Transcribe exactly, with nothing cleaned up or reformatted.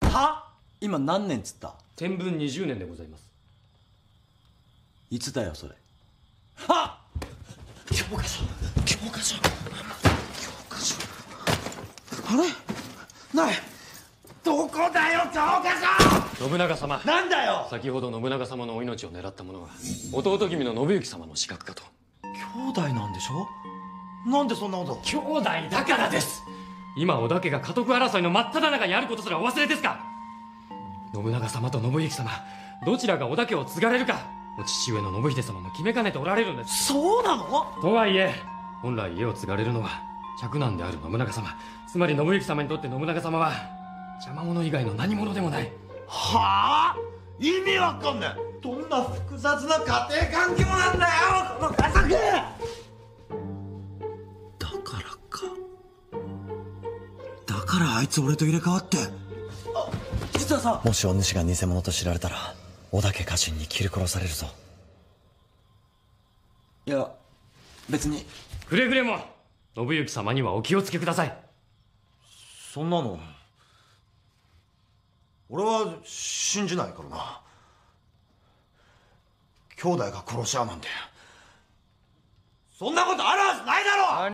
は？今何年つった？ 天文にじゅうねんでございます。 いつだよそれ。はっ！教科書教科書教科書あれない。どこだよ教科書。 信長様、 なんだよ。 先ほど信長様のお命を狙った者は弟君の信行様の刺客かと。 兄弟なんでしょ？なんでそんなこと。 兄弟だからです。今織田家が家督争いの真っ只中にあることすらお忘れですか？信長様と信行様、どちらが織田家を継がれるかお父上の信秀様も決めかねておられるんです。 そうなの？ とはいえ本来家を継がれるのは嫡男である信長様、つまり信行様にとって信長様は邪魔者以外の何者でもない。 はあ？意味わかんない。どんな複雑な家庭環境なんだよこの家族。だからか。だからあいつ俺と入れ替わって。あ、実はさ、もしお主が偽物と知られたら織田家家臣に切り殺されるぞ。いや別に。 くれぐれも信行様にはお気をつけください。 そんなの俺は信じないからな。兄弟が殺し合うなんてそんなことあるはずないだろ。